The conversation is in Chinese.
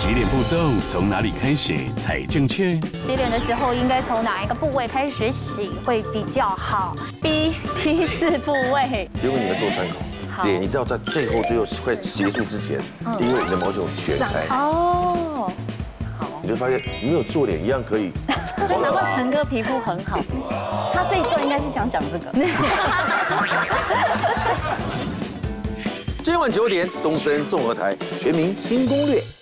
洗脸步骤从哪里开始才正确？ 洗脸的时候应该从哪一个部位开始洗会比较好？B、T 4部位。 如果你们做参考，脸一定要在最后快结束之前，因为你的毛球全开。哦。好。你就发现没有做脸一样可以。 难怪陈哥皮肤很好，他这一段应该是想讲这个。 今晚9点，东森综合台全民新攻略。